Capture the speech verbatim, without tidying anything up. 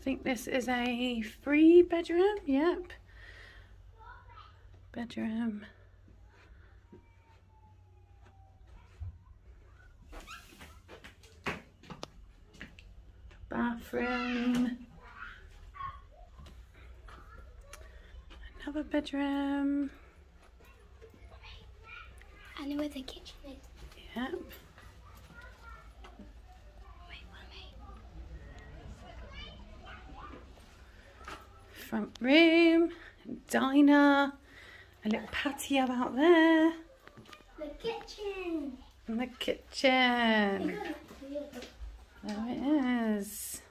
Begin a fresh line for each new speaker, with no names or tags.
I think this is a three bedroom, yep. Bedroom. Bathroom. Another bedroom.
I know where the kitchen is.
Yep. Front room, diner, a little patio out there.
The kitchen.
And the kitchen. There it is.